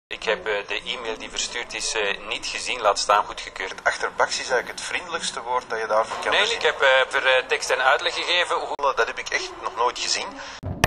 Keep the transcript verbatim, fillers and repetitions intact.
Ik heb uh, de e-mail die verstuurd is uh, niet gezien, laat staan goedgekeurd. Achterbaks is eigenlijk het vriendelijkste woord dat je daarvoor kan Nee, verzinnen. ik heb uh, per uh, tekst en uitleg gegeven hoe... Dat heb ik echt nog nooit gezien.